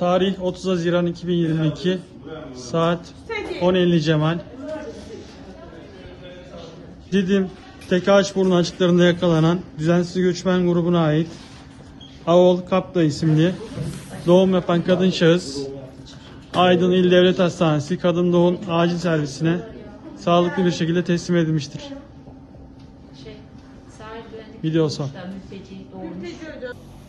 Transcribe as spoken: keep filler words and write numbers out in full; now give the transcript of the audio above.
Tarih otuz Haziran iki bin yirmi iki. Saat on elli Cemal. Didim Tekağaçburnu açıklarında yakalanan düzensiz göçmen grubuna ait Avol Kapla isimli doğum yapan kadın şahıs Aydın İl Devlet Hastanesi Kadın Doğum Acil Servisine sağlıklı bir şekilde teslim edilmiştir. Şey, sahil güvenlik Video son. mülteci doğmuş.